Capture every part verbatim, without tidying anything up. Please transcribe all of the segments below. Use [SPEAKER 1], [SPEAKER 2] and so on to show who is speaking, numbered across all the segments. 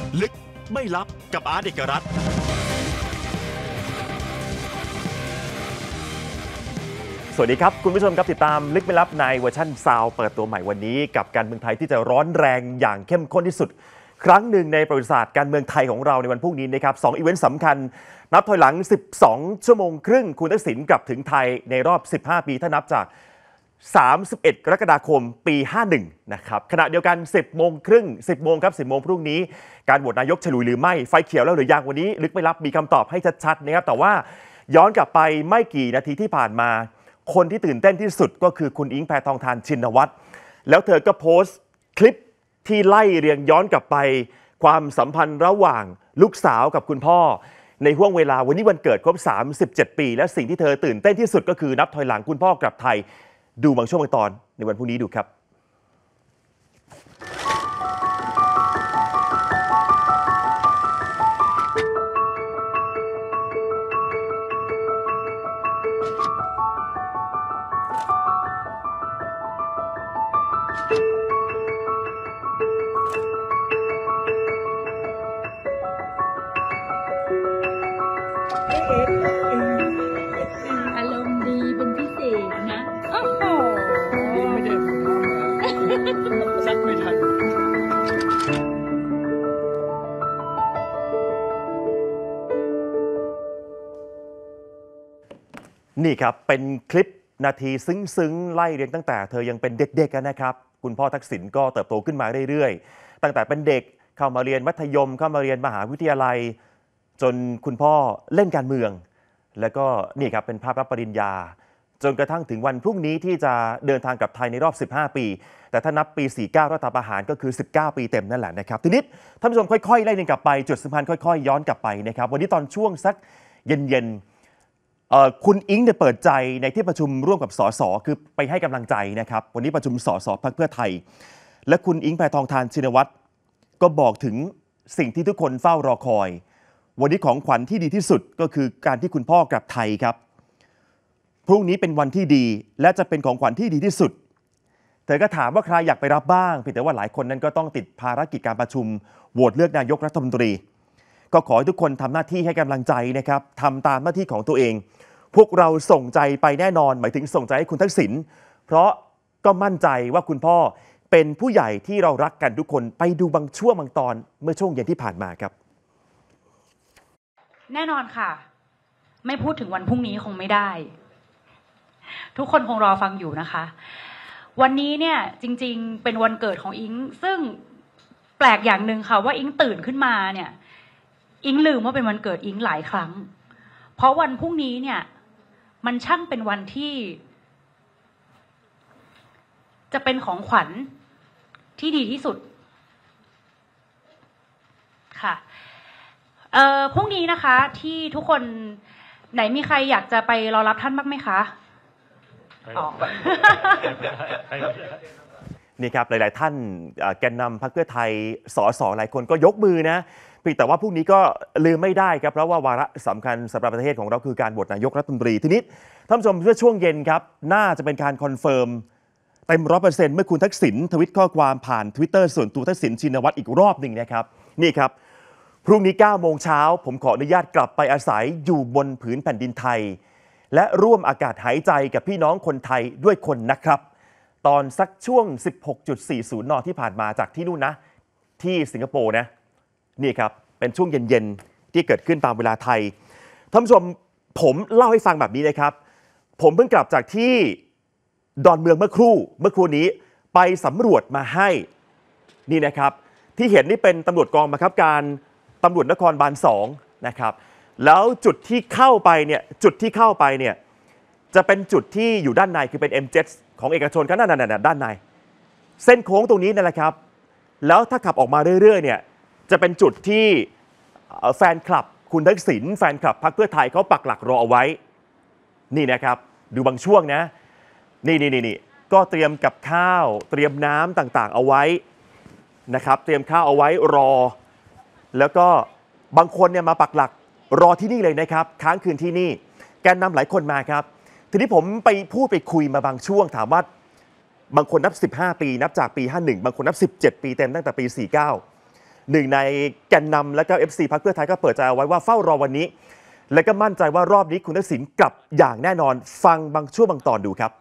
[SPEAKER 1] ลึกไม่ลับกับอาร์ตเอกรัตน์สวัสดีครับคุณผู้ชมครับติดตามลึกไม่ลับในเวอร์ชันซาวเปิดตัวใหม่วันนี้กับการเมืองไทยที่จะร้อนแรงอย่างเข้มข้นที่สุดครั้งหนึ่งในประวัติศาสตร์การเมืองไทยของเราในวันพรุ่งนี้นะครับสองอีเวนต์สำคัญนับถอยหลังสิบสองชั่วโมงครึ่งคุณทักษิณกลับถึงไทยในรอบสิบห้าปีถ้านับจากสามสิบเอ็ดกรกฎาคมปีห้าสิบเอ็ดนะครับขณะเดียวกันสิบโมงครึ่งสิบโมงครับสิบโมงพรุ่งนี้การโหวตนายกฉลุยหรือไม่ไฟเขียวแล้วหรือยังวันนี้ลึกไม่ลับมีคำตอบให้ชัดๆนะครับแต่ว่าย้อนกลับไปไม่กี่นาทีที่ผ่านมาคนที่ตื่นเต้นที่สุดก็คือคุณอิ๊งแพทองธารชินวัตรแล้วเธอก็โพสต์คลิปที่ไล่เรียงย้อนกลับไปความสัมพันธ์ระหว่างลูกสาวกับคุณพ่อในห่วงเวลาวันนี้วันเกิดครบสามสิบเจ็ดปีและสิ่งที่เธอตื่นเต้นที่สุดก็คือนับถอยหลังคุณพ่อกลับไทยดูบางช่วงบางตอนในวันพรุ่งนี้ดูครับ
[SPEAKER 2] อารมณ์ดีเป็นพิเศษนะโอ้โห
[SPEAKER 3] ดีไม่ได้ซักไม่ทัน
[SPEAKER 1] นี่ครับเป็นคลิปนาทีซึ้งๆไล่เรียงตั้งแต่เธอยังเป็นเด็กๆนะครับคุณพ่อทักษิณก็เติบโตขึ้นมาเรื่อยๆตั้งแต่เป็นเด็กเข้ามาเรียนมัธยมเข้ามาเรียนมหาวิทยาลัยจนคุณพ่อเล่นการเมืองแล้วก็นี่ครับเป็นภาพรับปริญญาจนกระทั่งถึงวันพรุ่งนี้ที่จะเดินทางกลับไทยในรอบสิบห้าปีแต่ถ้านับปีสี่สิบเก้ารัฐประหารก็คือสิบเก้าปีเต็มนั่นแหละนะครับทีนี้ท่านผู้ชมค่อยๆไล่เรียงกลับไปจุดสำคัญค่อยๆย้อนกลับไปนะครับวันนี้ตอนช่วงสักเย็นๆคุณอิ๊งเนี่ยเปิดใจในที่ประชุมร่วมกับสสคือไปให้กำลังใจนะครับวันนี้ประชุมสสพรรคเพื่อไทยและคุณอิ๊งแพทองธารชินวัตรก็บอกถึงสิ่งที่ทุกคนเฝ้ารอคอยวันนี้ของขวัญที่ดีที่สุดก็คือการที่คุณพ่อกลับไทยครับพรุ่งนี้เป็นวันที่ดีและจะเป็นของขวัญที่ดีที่สุดเธอก็ถามว่าใครอยากไปรับบ้างเพียงแต่ว่าหลายคนนั้นก็ต้องติดภารกิจการประชุมโหวตเลือกนายกรัฐมนตรีก็ขอให้ทุกคนทำหน้าที่ให้กำลังใจนะครับทำตามหน้าที่ของตัวเองพวกเราส่งใจไปแน่นอนหมายถึงส่งใจให้คุณทักษิณเพราะก็มั่นใจว่าคุณพ่อเป็นผู้ใหญ่ที่เรารักกันทุกคนไปดูบางช่วงบางตอนเมื่อช่วงเย็นที่ผ่านมาครับ
[SPEAKER 2] แน่นอนค่ะไม่พูดถึงวันพรุ่งนี้คงไม่ได้ทุกคนคงรอฟังอยู่นะคะวันนี้เนี่ยจริงๆเป็นวันเกิดของอิงซึ่งแปลกอย่างหนึ่งค่ะว่าอิงตื่นขึ้นมาเนี่ยอิงลืมว่าเป็นวันเกิดอิงหลายครั้งเพราะวันพรุ่งนี้เนี่ยมันช่างเป็นวันที่จะเป็นของขวัญที่ดีที่สุดค่ะเอ่อพรุ่งนี้นะคะที่ทุกคนไหนมีใครอยากจะไปรอรับท่านบ้างไหมคะอ๋อ
[SPEAKER 1] นี่ครับหลายๆท่านแกนนำพรรคเพื่อไทยสสหลายคนก็ยกมือนะเพียงแต่ว่าพรุ่งนี้ก็ลืมไม่ได้ครับเพราะว่าวาระสำคัญสำหรับประเทศของเราคือการโหวตนายกรัฐมนตรีทีนี้ท่านผู้ชมเมื่อช่วงเย็นครับน่าจะเป็นการคอนเฟิร์มเต็มร้อยเปอร์เซ็นต์เมื่อคุณทักษิณทวิตข้อความผ่าน Twitter ส่วนตัวทักษิณชินวัตรอีกรอบหนึ่งนะครับนี่ครับพรุ่งนี้เก้าโมงเช้าผมขออนุญาตกลับไปอาศัยอยู่บนผืนแผ่นดินไทยและร่วมอากาศหายใจกับพี่น้องคนไทยด้วยคนนะครับตอนสักช่วง สิบหกจุดสี่ศูนย์ นที่ผ่านมาจากที่นู่นนะที่สิงคโปร์นะนี่ครับเป็นช่วงเย็นๆที่เกิดขึ้นตามเวลาไทยท่านผู้ชมผมเล่าให้ฟังแบบนี้นะครับผมเพิ่งกลับจากที่ดอนเมืองเมื่อครู่เมื่อครู่นี้ไปสำรวจมาให้นี่นะครับที่เห็นนี่เป็นตำรวจกองบังคับการตำรวจนครบาลสองนะครับแล้วจุดที่เข้าไปเนี่ยจุดที่เข้าไปเนี่ยจะเป็นจุดที่อยู่ด้านในคือเป็น เอ็ม เจ็ด ของเอกชนก็นั่นน่ะด้านในเส้นโค้งตรงนี้นั่นแหละครับแล้วถ้าขับออกมาเรื่อยๆเนี่ยจะเป็นจุดที่แฟนคลับคุณทักษิณแฟนคลับพรรคเพื่อไทยเขาปักหลักรอเอาไว้นี่นะครับดูบางช่วงนะนี่นี่นี่ก็เตรียมกับข้าวเตรียมน้ำต่างๆเอาไว้นะครับเตรียมข้าวเอาไว้รอแล้วก็บางคนเนี่ยมาปักหลักรอที่นี่เลยนะครับค้างคืนที่นี่แกนนำหลายคนมาครับทีนี้ผมไปพูดไปคุยมาบางช่วงถามว่าบางคนนับสิบห้าปีนับจากปีห้าสิบเอ็ดบางคนนับสิบเจ็ดปีเต็มตั้งแต่ปีสี่สิบเก้าหนึ่งในแกนนำและก็ เอฟ ซี พรรคเพื่อไทยก็เปิดใจเอาไว้ว่าเฝ้ารอวันนี้และก็มั่นใจว่ารอบนี้คุณทักษิณกลับอย่างแน่นอนฟังบางช่วงบางตอนดูครับ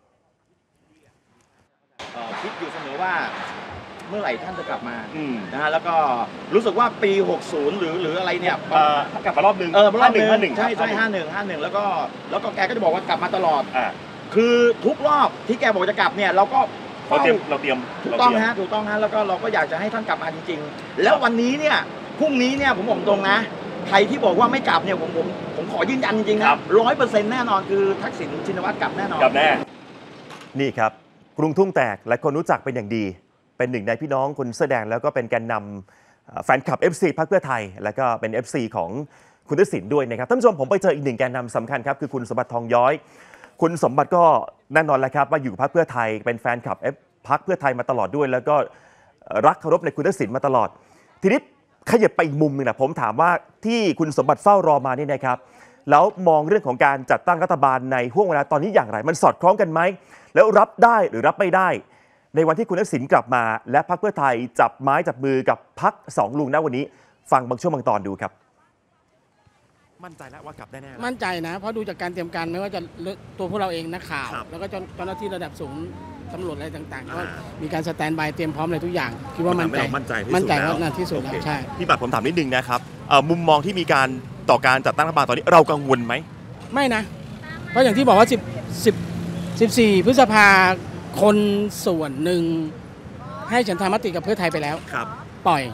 [SPEAKER 4] คิดอยู่เสมอว่าเมื่อไหร่ท่านจะกลับมา
[SPEAKER 1] อืม
[SPEAKER 4] นะฮะแล้วก็รู้สึกว่าปี หกสิบ หรือหรืออะไรเนี่ย
[SPEAKER 1] เอ่อกลับมารอบนึง
[SPEAKER 4] เออรอบหนึ่ง
[SPEAKER 1] ห้าหนึ่ง
[SPEAKER 4] ใช่ใช่ห้าหนึ่งห้าหนึ่งแล้วก็แล้วก็แกก็จะบอกว่ากลับมาตลอด
[SPEAKER 1] อ่า
[SPEAKER 4] คือทุกรอบที่แกบอกจะกลับเนี่ยเราก็
[SPEAKER 1] เราเตรียมเราเตรียม
[SPEAKER 4] ถูกต้องฮะถูกต้องฮะแล้วก็เราก็อยากจะให้ท่านกลับมาจริงๆแล้ววันนี้เนี่ยพรุ่งนี้เนี่ยผมบอกตรงนะใครที่บอกว่าไม่กลับเนี่ยผมผมผมขอยืนยันจริงๆนะร้อยเปอร์เซ็นต์แน่นอนคือทักษิณชินวัตรกลับแน่นอน
[SPEAKER 1] กลับแน่นี่ครับกรุงทุ่งแตกหลายคนรู้จักเป็นอย่างดีเป็นหนึ่งในพี่น้องคนเสื้อแดงแล้วก็เป็นแกนนำแฟนคลับ เอฟ ซี พรรคเพื่อไทยแล้วก็เป็น เอฟ ซี ของคุณทักษิณด้วยนะครับท่านผู้ชมผมไปเจออีกหนึ่งแกนนำสำคัญครับคือคุณสมบัติทองย้อยคุณสมบัติก็แน่นอนแล้วครับว่าอยู่พรรคเพื่อไทยเป็นแฟนคลับพรรคเพื่อไทยมาตลอดด้วยแล้วก็รักเคารพในคุณทักษิณมาตลอดทีนี้ขยับไปอีกมุมหนึ่งนะผมถามว่าที่คุณสมบัติเฝ้ารอมานี่นะครับแล้วมองเรื่องของการจัดตั้งรัฐบาลในห่วงเวลาตอนนี้อย่างไรมันสอดคล้องกันไหมแล้วรับได้หรือรับไม่ได้ในวันที่คุณทักษิณกลับมาและพรรคเพื่อไทยจับไม้จับมือกับพรรคสองลุงณวันนี้ฟังบางช่วงบางตอนดูครับมั่นใจแล้วว่ากลับได้แน่
[SPEAKER 3] มั่นใจนะเพราะดูจากการเตรียมการไม่ว่าจะตัวพวกเราเองนักข่าวแล้วก็เจ้าหน้าที่ระดับสูงตำรวจอะไรต่างๆก็มีการสแตนบายเตรียมพร้อมอะไรทุกอย่างคิดว่ามั่นใจ
[SPEAKER 1] มั่นใจ
[SPEAKER 3] มั่นใจว่าที่สุดแล้วใช่
[SPEAKER 1] พี่บัตรผมถามนิดนึงนะครับมุมมองที่มีการต่อการจัดตั้งรัฐบาลตอนนี้เรากังวลไหม
[SPEAKER 3] ไม่นะเพราะอย่างที่บอกว่าสิบ สิบ สิบสี่พฤษภาคนส่วนหนึ่งให้ฉันทามติกับเพื่อไทยไปแล้ว
[SPEAKER 1] ครับ
[SPEAKER 3] ปล่อย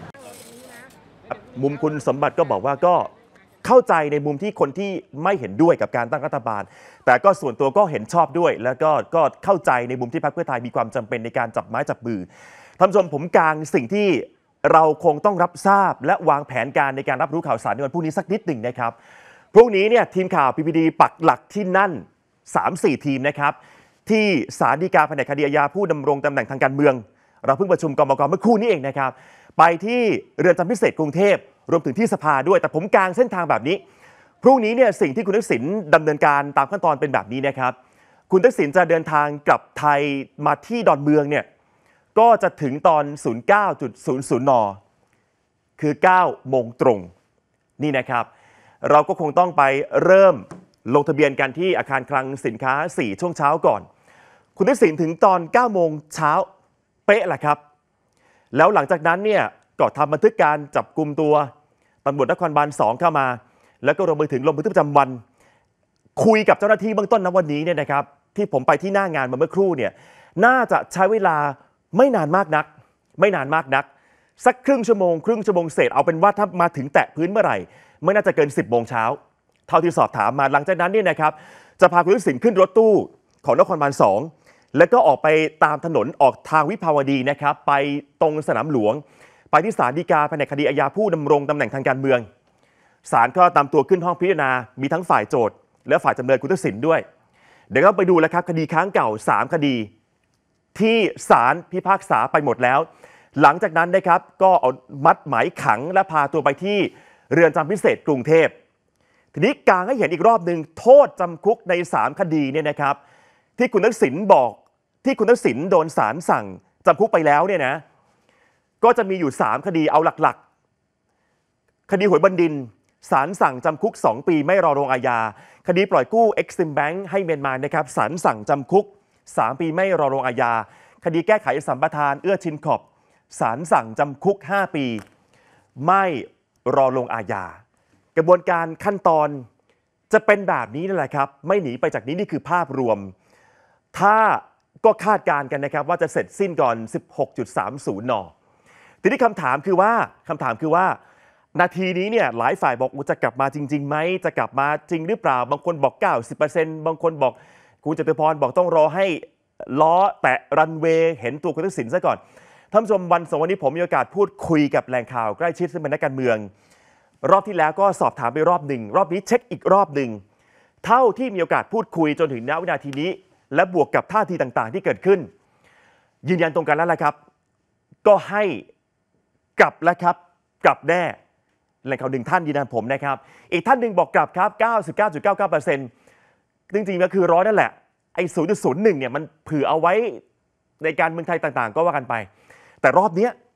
[SPEAKER 1] มุมคุณสมบัติก็บอกว่าก็เข้าใจในมุมที่คนที่ไม่เห็นด้วยกับการตั้งรัฐบาลแต่ก็ส่วนตัวก็เห็นชอบด้วยแล้วก็ก็เข้าใจในมุมที่พรรคเพื่อไทยมีความจำเป็นในการจับไม้จับมือท่านผู้ชมผมกลางสิ่งที่เราคงต้องรับทราบและวางแผนการในการรับรู้ข่าวสารในวันพรุ่งนี้สักนิดหนึ่งนะครับพรุ่งนี้เนี่ยทีมข่าว พี พี ดี ปักหลักที่นั่น สามสี่ ทีมนะครับที่ศาลฎีกาแผนกคดีอาญาผู้ดำรงตำแหน่งทางการเมืองเราเพิ่งประชุมกมก.เมื่อครู่นี้เองนะครับไปที่เรือนจำพิเศษกรุงเทพรวมถึงที่สภาด้วยแต่ผมกางเส้นทางแบบนี้พรุ่งนี้เนี่ยสิ่งที่คุณทักษิณดำเนินการตามขั้นตอนเป็นแบบนี้นะครับคุณทักษิณจะเดินทางกลับไทยมาที่ดอนเมืองเนี่ยก็จะถึงตอน ศูนย์เก้าศูนย์ศูนย์ นคือเก้าโมงตรงนี่นะครับเราก็คงต้องไปเริ่มลงทะเบียนกันที่อาคารคลังสินค้าสี่ช่วงเช้าก่อนคุณทักษิณถึงตอนเก้าโมงเช้าเป๊ะแหละครับแล้วหลังจากนั้นเนี่ยก็ทำบันทึกการจับกุมตัวตำรวจนครบาลสองเข้ามาแล้วก็รวมไปถึงลงบันทึกประจำวันคุยกับเจ้าหน้าที่เบื้องต้นณวันนี้เนี่ยนะครับที่ผมไปที่หน้างานมาเมื่อครู่เนี่ยน่าจะใช้เวลาไม่นานมากนักไม่นานมากนักสักครึ่งชั่วโมงครึ่งชั่วโมงเศษเอาเป็นว่าถ้ามาถึงแตะพื้นเมื่อไหร่ไม่น่าจะเกินสิบโมงเช้าเท่าที่สอบถามมาหลังจากนั้นเนี่ยนะครับจะพาคุณทักษิณขึ้นรถตู้ของนครบาลสองแล้วก็ออกไปตามถนนออกทางวิภาวดีนะครับไปตรงสนามหลวงไปที่ศาลฎีกาแผนกคดีอาญาผู้ดำรงตำแหน่งทางการเมืองศาลก็ตามตัวขึ้นห้องพิจารณามีทั้งฝ่ายโจทก์และฝ่ายจำเลยคุณทักษิณด้วยเดี๋ยวเราไปดูแล้วครับคดีค้างเก่าสามคดีที่ศาลพิพากษาไปหมดแล้วหลังจากนั้นนะครับก็เอามัดหมายขังและพาตัวไปที่เรือนจำพิเศษกรุงเทพทีนี้กางให้เห็นอีกรอบหนึ่งโทษจำคุกในสามคดีเนี่ยนะครับที่คุณทักษิณบอกที่คุณทักษิณโดนศาลสั่งจำคุกไปแล้วเนี่ยนะก็จะมีอยู่สามคดีเอาหลักๆคดีหวยบนดินศาลสั่งจำคุกสองปีไม่รอลงอาญาคดีปล่อยกู้ Exim Bank ให้เมียนมานะครับศาลสั่งจำคุกสามปีไม่รอลงอาญาคดีแก้ไขสัมปทานเอื้อชินขอบศาลสั่งจำคุกห้าปีไม่รอลงอาญากระบวนการขั้นตอนจะเป็นแบบนี้นั่นแหละครับไม่หนีไปจากนี้นี่คือภาพรวมถ้าก็คาดการณ์กันนะครับว่าจะเสร็จสิ้นก่อน สิบหกจุดสามศูนย์ นทีนี้คำถามคือว่าคำถามคือว่านาทีนี้เนี่ยหลายฝ่ายบอกจะกลับมาจริงๆไหมจะกลับมาจริงหรือเปล่าบางคนบอก เก้าสิบเปอร์เซ็นต์ บางคนบอกคุณจตุพรบอกต้องรอให้ล้อแตะรันเวย์เห็นตัวคุณทักษิณซะก่อนท่านผู้ชมวันสองวันนี้ผมมีโอกาสพูดคุยกับแหล่งข่าวใกล้ชิดซึ่งเป็นนักการเมืองรอบที่แล้วก็สอบถามไปรอบหนึ่งรอบนี้เช็คอีกรอบหนึ่งเท่าที่มีโอกาสพูดคุยจนถึงณวินาทีนี้และบวกกับท่าทีต่างๆที่เกิดขึ้นยืนยันตรงกันแล้วแหละครับก็ให้กลับแล้วครับกลับแน่แหล่งข่าวหนึ่งท่านยืนยันผมนะครับอีกท่านหนึ่งบอกกลับครับ เก้าสิบเก้าจุดเก้าเก้าเปอร์เซ็นต์ จริงๆก็คือร้อยนั่นแหละไอ้ ศูนย์จุดศูนย์หนึ่ง เนี่ยมันเผื่อเอาไว้ในการเมืองไทยต่างๆก็ว่ากันไปแต่รอบนี้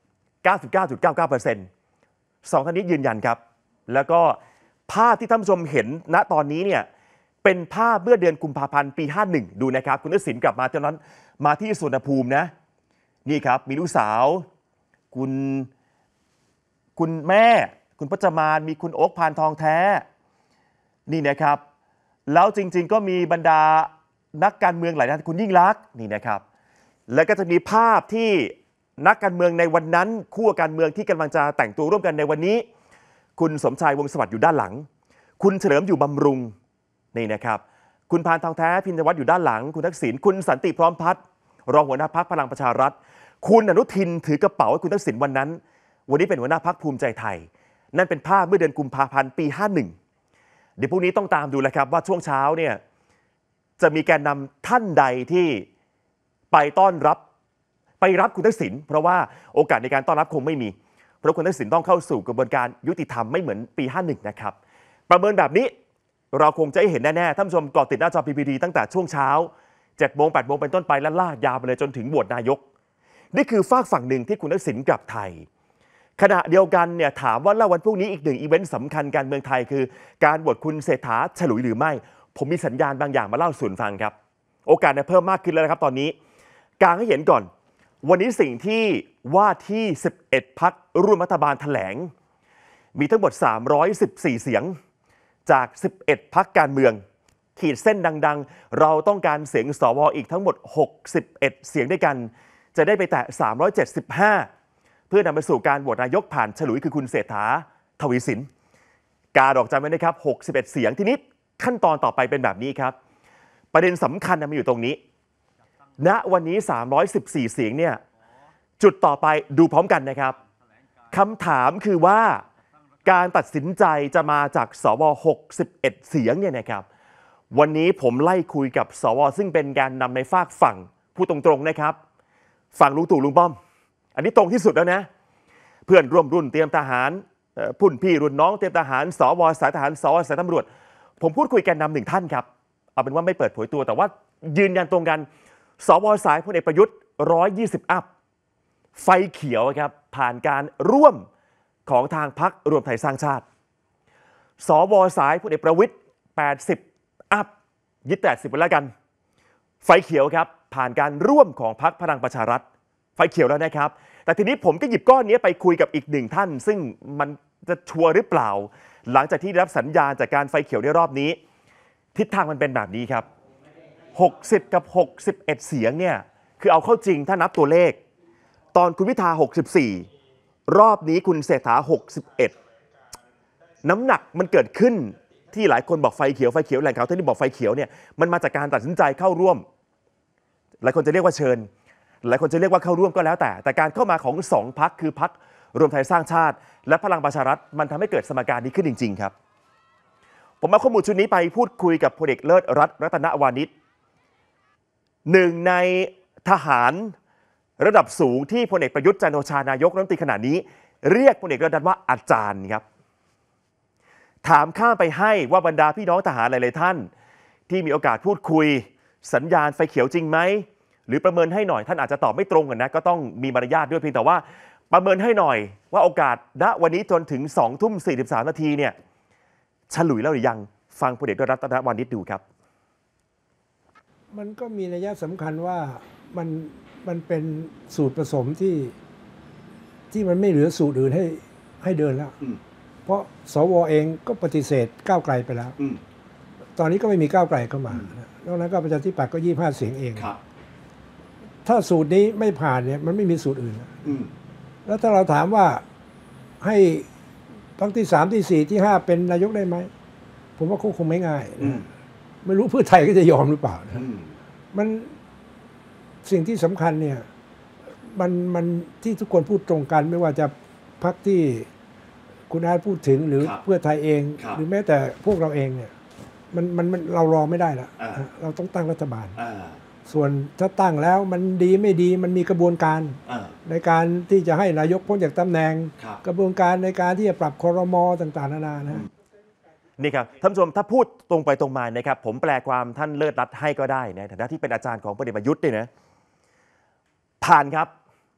[SPEAKER 1] เก้าสิบเก้าจุดเก้าเก้าเปอร์เซ็นต์ สองท่านนี้ยืนยันครับแล้วก็ภาพที่ท่านผู้ชมเห็นณตอนนี้เนี่ยเป็นภาพเมื่อเดือนกุมภาพันธ์ปีห้าสิบเอ็ดดูนะครับคุณทักษิณกลับมาตอนนั้นมาที่สุวรรณภูมินะนี่ครับมีลูกสาวคุณคุณแม่คุณพจมานมีคุณโอ๊คพานทองแท้นี่นะครับแล้วจริงๆก็มีบรรดานักการเมืองหลายท่านคุณยิ่งลักษณ์นี่นะครับแล้วก็จะมีภาพที่นักการเมืองในวันนั้นคู่การเมืองที่กำลังจะแต่งตัวร่วมกันในวันนี้คุณสมชายวงศ์สวัสดิ์อยู่ด้านหลังคุณเฉลิมอยู่บำรุงนี่นะครับคุณพานทองแท้พินวัตรอยู่ด้านหลังคุณทักษิณคุณสันติพร้อมพัฒน์รองหัวหน้าพรรคพลังประชารัฐคุณอนุทินถือกระเป๋าให้คุณทักษิณวันนั้นวันนี้เป็นหัวหน้าพรรคภูมิใจไทยนั่นเป็นภาพเมื่อเดือนกุมภาพันธ์ปีห้าสิบเอ็ดเดี๋ยวพรุ่งนี้ต้องตามดูแลครับว่าช่วงเช้าเนี่ยจะมีแกนนำท่านใดที่ไปต้อนรับไปรับคุณทักษิณเพราะว่าโอกาสในการต้อนรับคงไม่มีเพราะคุณทักษิณต้องเข้าสู่กระบวนการยุติธรรมไม่เหมือนปีห้าสิบเอ็ดนะครับประเมินแบบนี้เราคงจะเห็นแน่ๆท่านผู้ชมเกาะติดหน้าจอ พี พี ที ตั้งแต่ช่วงเช้าเจ็ดโมงแปดโมงเป็นต้นไปและลากยาวไปเลยจนถึงโหวตนายกนี่คือฝากฝั่งหนึ่งที่คุณทักษิณกลับไทยขณะเดียวกันเนี่ยถามว่าแล้ววันพรุ่งนี้อีกหนึ่งอีเวนต์สำคัญการเมืองไทยคือการโหวตคุณเศรษฐาฉลุยหรือไม่ผมมีสัญญาณบางอย่างมาเล่าสู่ฟังครับโอกาสเนี่ยเพิ่มมากขึ้นแล้วนะครับตอนนี้กางให้เห็นก่อนวันนี้สิ่งที่ว่าที่สิบเอ็ดพรรคร่วมรัฐบาลแถลงมีทั้งหมดสามร้อยสิบสี่เสียงจากสิบเอ็ดพรรคการเมืองขีดเส้นดังๆเราต้องการเสียงสวอีกทั้งหมดหกสิบเอ็ดเสียงด้วยกันจะได้ไปแตะสามร้อยเจ็ดสิบห้าเพื่อนำไปสู่การโหวตนายกผ่านฉลุยคือคุณเศรษฐาทวีสินกาดอกจันไว้นะครับหกสิบเอ็ดเสียงทีนี้ขั้นตอนต่อไปเป็นแบบนี้ครับประเด็นสำคัญมันอยู่ตรงนี้ณวันนี้สามร้อยสิบสี่เสียงเนี่ยจุดต่อไปดูพร้อมกันนะครับคำถามคือว่าการตัดสินใจจะมาจากสวหกสิบเอ็ดเสียงเนี่ยนะครับวันนี้ผมไล่คุยกับสวซึ่งเป็นการนำในฝากฝั่งพูดตรงๆนะครับฝั่งลุงตู่ลุงป้อมอันนี้ตรงที่สุดแล้วนะเพื่อนร่วมรุ่นเตรียมทหารพุ่นพี่รุ่นน้องเตรียมทหารสวสายทหารสวสายตำรวจผมพูดคุยกันนำหนึ่งท่านครับเอาเป็นว่าไม่เปิดเผยตัวแต่ว่ายืนยันตรงกันสวสายพลเอกประยุทธ์หนึ่งร้อยยี่สิบอัพไฟเขียวครับผ่านการร่วมของทางพรรครวมไทยสร้างชาติสวสายพลเอกประวิตรแปดสิบอัพยึดแปดสิบไปแล้วกันไฟเขียวครับผ่านการร่วมของพรรคพลังประชารัฐไฟเขียวแล้วนะครับแต่ทีนี้ผมก็หยิบก้อนนี้ไปคุยกับอีกหนึ่งท่านซึ่งมันจะชัวร์หรือเปล่าหลังจากที่ได้รับสัญญาณจากการไฟเขียวในรอบนี้ทิศทางมันเป็นแบบนี้ครับหกสิบกับหกสิบเอ็ดเสียงเนี่ยคือเอาเข้าจริงถ้านับตัวเลขตอนคุณพิธาหกสิบสี่รอบนี้คุณเศรษฐาหกสิบเอ็ดน้ำหนักมันเกิดขึ้นที่หลายคนบอกไฟเขียวไฟเขียวแหล่งข่าวที่บอกไฟเขียวเนี่ยมันมาจากการตัดสินใจเข้าร่วมหลายคนจะเรียกว่าเชิญหลายคนจะเรียกว่าเข้าร่วมก็แล้วแต่แต่การเข้ามาของสองพรรคคือพรรครวมไทยสร้างชาติและพลังประชารัฐมันทำให้เกิดสมการนี้ขึ้นจริงๆครับผมเอาข้อมูลชุดนี้ไปพูดคุยกับพลเอกเลิศรัตน์รัตนวานิชหนึ่งในทหารระดับสูงที่พลเอกประยุทธ์จันทร์โอชานายกรัฐมนตรีขณะนี้เรียกพลเอกรัตน์ว่าอาจารย์ครับถามข้ามไปให้ว่าบรรดาพี่น้องทหารหลายๆท่านที่มีโอกาสพูดคุยสัญญาณไฟเขียวจริงไหมหรือประเมินให้หน่อยท่านอาจจะตอบไม่ตรงกันนะก็ต้องมีมารยาทด้วยเพียงแต่ว่าประเมินให้หน่อยว่าโอกาสณวันนี้จนถึงสองทุ่มสี่สิบสามนาทีเนี่ยฉลุยแล้วหรือยังฟังพลเอกรัตนวานิชดูครับ
[SPEAKER 5] มันก็มีนัยสำคัญว่ามันมันเป็นสูตรผสมที่ที่มันไม่เหลือสูตรอื่นให้ให้เดินแล้วเพราะสวเองก็ปฏิเสธก้าวไกลไปแล้วตอนนี้ก็ไม่มีก้าวไกลเข้ามานอกนั้นก็ประชาธิปัตย์ก็ยี่สิบห้าเสียงเองถ้าสูตรนี้ไม่ผ่านเนี่ยมันไม่มีสูตรอื่นแล้วถ้าเราถามว่าให้พรรคที่สามที่สี่ที่ห้าเป็นนายกได้ไหมผมว่าคงไม่ง่ายนะไม่รู้เพื่อไทยก็จะยอมหรือเปล่านะมันสิ่งที่สำคัญเนี่ยมันมันที่ทุกคนพูดตรงกันไม่ว่าจะพรรคที่คุณอาร์ตพูดถึงหรือเพื่อไทยเองหรือแม้แต่พวกเราเองเนี่ยมันมันมันเรารอไม่ได้ละเราต้องตั้งรัฐบาลส่วนถ้าตั้งแล้วมันดีไม่ดีมันมีกระบวนการในการที่จะให้นายกพ้นจากตำแหน่งกระบวนการในการที่จะปรับครม.ต่างๆนานานะ
[SPEAKER 1] นี่ครับท่านผู้ชมถ้าพูดตรงไปตรงมานะครับผมแปลความท่านเลิศรัตน์ให้ก็ได้ในฐานะที่เป็นอาจารย์ของพลเอกประยุทธ์เนี่ยนะผ่านครับ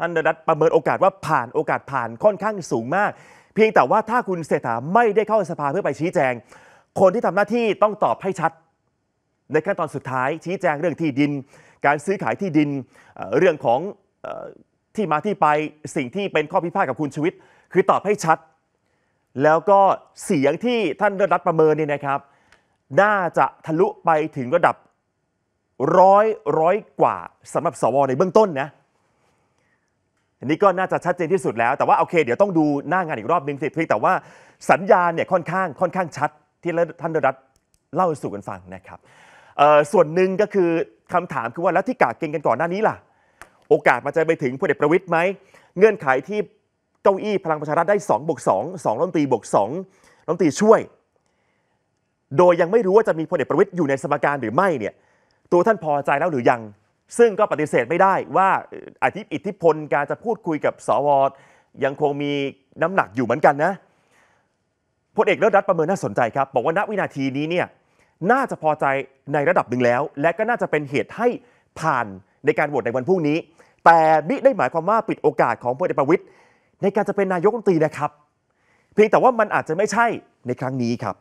[SPEAKER 1] ท่านนรัตน์ประเมินโอกาสว่าผ่านโอกาสผ่านค่อนข้างสูงมาก เพียงแต่ว่าถ้าคุณเศรษฐาไม่ได้เข้าสภาเพื่อไปชี้แจงคนที่ทำหน้าที่ต้องตอบให้ชัดในขั้นตอนสุดท้ายชี้แจงเรื่องที่ดินการซื้อขายที่ดินเรื่องของที่มาที่ไปสิ่งที่เป็นข้อพิพาทกับคุณชูวิทย์คือตอบให้ชัดแล้วก็เสียงที่ท่านนรัตน์ประเมินเนี่ยนะครับน่าจะทะลุไปถึงระดับร้อยร้อยกว่าสำหรับสวในเบื้องต้นนะอันนี้ก็น่าจะชัดเจนที่สุดแล้วแต่ว่าโอเคเดี๋ยวต้องดูหน้างานอีกรอบนึงเพียงแต่ว่าสัญญาณเนี่ยค่อนข้างค่อนข้างชัดที่ท่านนรัตน์เล่าสู่กันฟังนะครับส่วนหนึ่งก็คือคำถามคือว่าแล้วที่กาดเกณฑ์กันก่อนหน้านี้ล่ะโอกาสมันจะไปถึงพลเอกประวิตรไหมเงื่อนไขที่เก้าอี้พลังประชารัฐได้สองบวกสอง สองรัฐมนตรีบวกสองรัฐมนตรีช่วยโดยยังไม่รู้ว่าจะมีพลเอกประวิตรอยู่ในสมการหรือไม่เนี่ยตัวท่านพอใจแล้วหรือยังซึ่งก็ปฏิเสธไม่ได้ว่าอิทธิพลการจะพูดคุยกับสวยังคงมีน้ำหนักอยู่เหมือนกันนะพลเอกเลิศรัตน์ประเมินน่าสนใจครับบอกว่าณวินาทีนี้เนี่ยน่าจะพอใจในระดับหนึ่งแล้วและก็น่าจะเป็นเหตุให้ผ่านในการโหวตในวันพรุ่งนี้แต่มิได้หมายความว่าปิดโอกาสของพลเอกประวิตรในการจะเป็นนายกรัฐมนตรีนะครับเพียงแต่ว่ามันอาจจะไม่ใช่ในครั้งนี้ครับ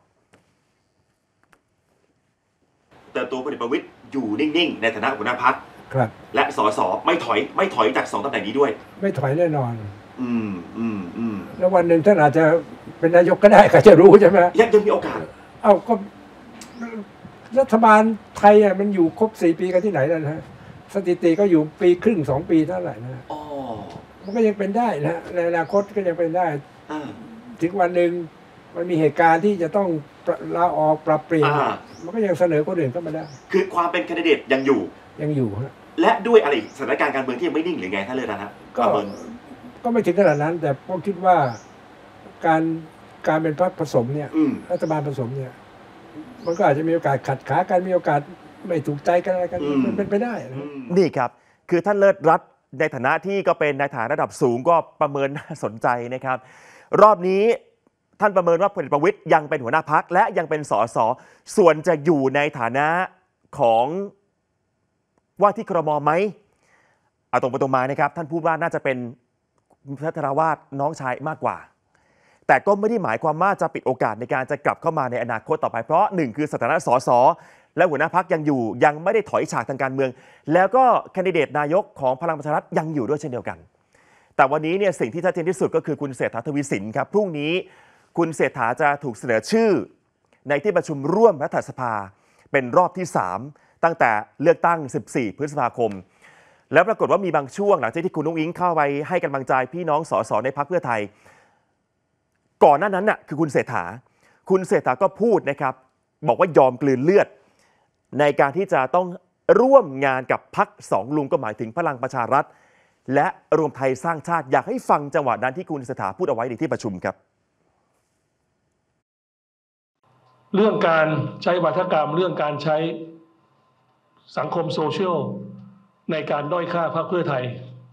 [SPEAKER 1] แต่ตัวพลเอกประวิตรอยู่นิ่งๆในฐานะหัวหน้าพรรคและสสไม่ถอยไม่ถอยจากสองตำแหน่งนี้ด้วย
[SPEAKER 5] ไม่ถอยแน่นอน
[SPEAKER 1] อืมอืมอืม
[SPEAKER 5] แล้ววันหนึ่งท่านอาจจะเป็นนายกก็ได้ใครจะรู้ใช่ไหม
[SPEAKER 1] ยังยังมีโอกาส
[SPEAKER 5] เอ้าก็รัฐบาลไทยอ่ะมันอยู่ครบสี่ปีกันที่ไหนแล้วนะสถิติก็อยู่ปีครึ่งสองปีเท่าไหร่นะ
[SPEAKER 1] อ๋อ
[SPEAKER 5] มันก็ยังเป็นได้นะในอนาคตก็ยังเป็นได้ถึงวันหนึ่งมันมีเหตุการณ์ที่จะต้องลาออกปรับเปลี่ยนมันก็ยังเสนอคนอื่นเข้ามาได้
[SPEAKER 1] คือความเป็นแคนดิเดตยังอยู่
[SPEAKER 5] ยังอยู่ฮะ
[SPEAKER 1] และด้วยอะไรสถานการณ์การเมืองที่ยังไม่นิ่งหรือไงท่านเลยนะครับ
[SPEAKER 5] ก็ก็ไม่ถึงขนาดนั้นแต่ผมคิดว่าการการเป็นพรรคผสมเนี่ยรัฐบาลผสมเนี่ยมันก็อาจจะมีโอกาสขัดขากันมีโอกาสไม่ถูกใจกันอะไรกันมันเป็นไปได้
[SPEAKER 1] นี่ครับคือท่านเลิศรัตน์ในฐานะที่ก็เป็นนายทหารระดับสูงก็ประเมินน่าสนใจนะครับรอบนี้ท่านประเมินว่าพลเอกประวิตรยังเป็นหัวหน้าพรรคและยังเป็นสสส่วนจะอยู่ในฐานะของว่าที่ครม.ไหมเอาตรงไปตรงมานะครับท่านพูดว่าน่าจะเป็นพระธรวาสน้องชายมากกว่าแต่ก็ไม่ได้หมายความว่าจะปิดโอกาสในการจะกลับเข้ามาในอนาคตต่อไปเพราะหนึ่งคือสถานะสสและหัวหน้าพรรคยังอยู่ยังไม่ได้ถอยฉากทางการเมืองแล้วก็แคนดิเดตนายกของพลังประชารัฐยังอยู่ด้วยเช่นเดียวกันแต่วันนี้เนี่ยสิ่งที่ชัดเจนที่สุดก็คือคุณเศรษฐาทวีสินครับพรุ่งนี้คุณเศรษฐาจะถูกเสนอชื่อในที่ประชุมร่วมรัฐสภาเป็นรอบที่สามตั้งแต่เลือกตั้งสิบสี่พฤษภาคมแล้วปรากฏว่ามีบางช่วงหลังจากที่คุณนุ้งอิงเข้าไปให้กำลังใจพี่น้องสสในพรรคเพื่อไทยก่อนหน้านั้นน่ะคือคุณเศรษฐาคุณเศรษฐาก็พูดนะครับบอกว่ายอมกลืนเลือดในการที่จะต้องร่วมงานกับพรรคสองลุงก็หมายถึงพลังประชารัฐและรวมไทยสร้างชาติอยากให้ฟังจังหวะนั้นที่คุณเศรษฐาพูดเอาไว้ในที่ประชุมครับ
[SPEAKER 6] เรื่องการใช้วาทกรรมเรื่องการใช้สังคมโซเชียลในการด้อยค่าพรรคเพื่อไทย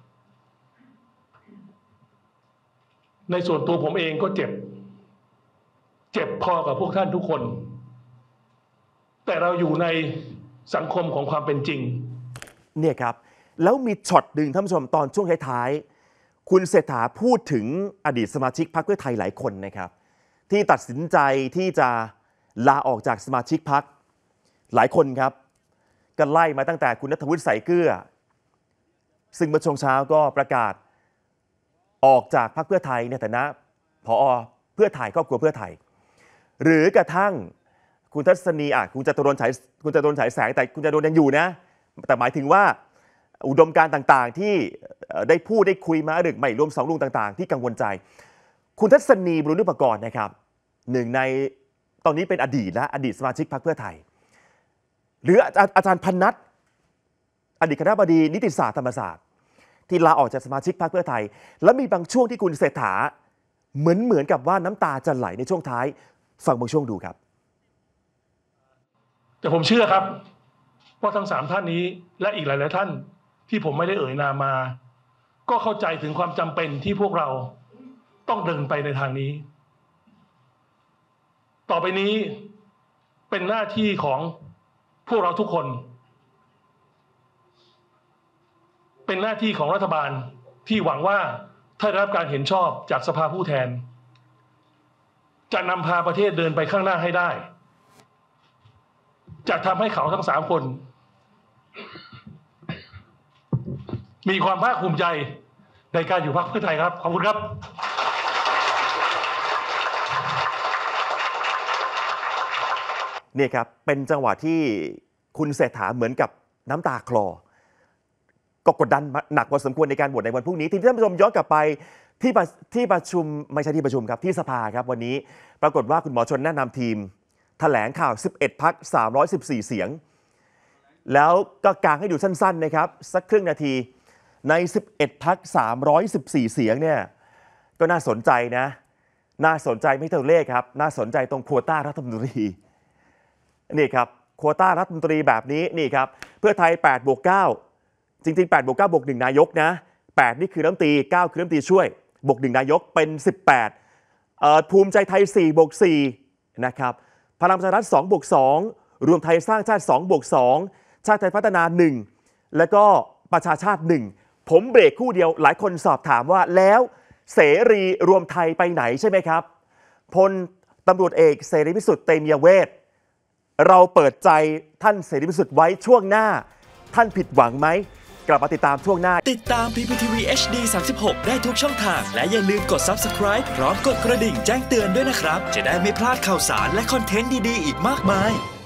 [SPEAKER 6] ในส่วนตัวผมเองก็เจ็บเจ็บพอกับพวกท่านทุกคนแต่เราอยู่ในสังคมของความเป็นจริง
[SPEAKER 1] เนี่ยครับแล้วมีช็อตดึงท่านผู้ชมตอนช่วงท้ายๆคุณเศรษฐาพูดถึงอดีตสมาชิกพรรคเพื่อไทยหลายคนนะครับที่ตัดสินใจที่จะลาออกจากสมาชิกพรรคหลายคนครับก็ไล่มาตั้งแต่คุณณัฐวุฒิสายเกลือซึ่งเมื่อช่วงเช้าก็ประกาศออกจากพรรคเพื่อไทยในฐานะผอ.เพื่อไทยครอบครัวเพื่อไทยหรือกระทั่งคุณทัศนีอ่ะคุณจตุรนต์ฉายคุณจตุรนต์ฉายแสงแต่คุณจตุรนต์ยังอยู่นะแต่หมายถึงว่าอุดมการณ์ต่างๆที่ได้พูดได้คุยมาหรือไม่รวมสองลุงต่างๆที่กังวลใจคุณทัศนีบุรุษปกรณ์นะครับหนึ่งในตอนนี้เป็นอดีตและอดีตสมาชิกพรรคเพื่อไทยหรืออาจารย์พันนัทอดีตคณบดีนิติศาสตร์ธรรมศาสตร์ที่ลาออกจากสมาชิกพรรคเพื่อไทยและมีบางช่วงที่คุณเศรษฐาเหมือนเหมือนกับว่าน้ำตาจะไหลในช่วงท้ายฟังบางช่วงดูครับ
[SPEAKER 6] แต่ผมเชื่อครับว่าทั้งสามท่านนี้และอีกหลายๆท่านที่ผมไม่ได้เอ่ยนามมาก็เข้าใจถึงความจำเป็นที่พวกเราต้องเดินไปในทางนี้ต่อไปนี้เป็นหน้าที่ของพวกเราทุกคนเป็นหน้าที่ของรัฐบาลที่หวังว่าถ้าได้รับการเห็นชอบจากสภาผู้แทนจะนำพาประเทศเดินไปข้างหน้าให้ได้จะทำให้เขาทั้งสามคนมีความภาคภูมิใจในการอยู่พรรคเพื่อไทยครับขอบคุณครับ
[SPEAKER 1] นี่ครับเป็นจังหวะที่คุณเศรษฐาเหมือนกับน้ำตาคลอก็กดดันหนักพอสมควรในการโหวตในวันพรุ่งนี้ที่ท่านผู้ชมย้อนกลับไปที่ที่ประชุมไม่ใช่ที่ประชุมครับที่สภาครับวันนี้ปรากฏว่าคุณหมอชนแนะนำทีมแถลงข่าวสิบเอ็ดพรรคสามร้อยสิบสี่เสียงแล้วก็กางให้ดูสั้นๆนะครับสักครึ่งนาทีในสิบเอ็ดพรรคสามร้อยสิบสี่เสียงเนี่ยก็น่าสนใจนะน่าสนใจไม่เท่าเลขครับน่าสนใจตรงโควต้ารัฐมนตรีนี่ครับโควต้ารัฐมนตรีแบบนี้นี่ครับเพื่อไทยแปดบวกเก้าจริงๆแปดบวกเก้าบวกหนึ่งนายกนะแปดนี่คือรัฐมนตรีเก้าคือรัฐมนตรีช่วยบวกหนึ่งนายกเป็นสิบแปดเอ่อภูมิใจไทยสี่บวกสี่นะครับพลังประชารัฐสองบวกสองรวมไทยสร้างชาติสองบวกสองชาติไทยพัฒนาหนึ่งแล้วก็ประชาชาติหนึ่งผมเบรกคู่เดียวหลายคนสอบถามว่าแล้วเสรีรวมไทยไปไหนใช่ไหมครับพลตำรวจเอกเสรีพิสุทธิ์เตมียเวทเราเปิดใจท่านเสรีพิสุทธิ์ไว้ช่วงหน้าท่านผิดหวังไหมกลับมาติดตามช่วงหน้า
[SPEAKER 7] ติดตาม พี พี ที วี เอช ดี สามสิบหก ได้ทุกช่องทางและอย่าลืมกด ซับสไครบ์ พร้อมกดกระดิ่งแจ้งเตือนด้วยนะครับจะได้ไม่พลาดข่าวสารและคอนเทนต์ดีๆอีกมากมาย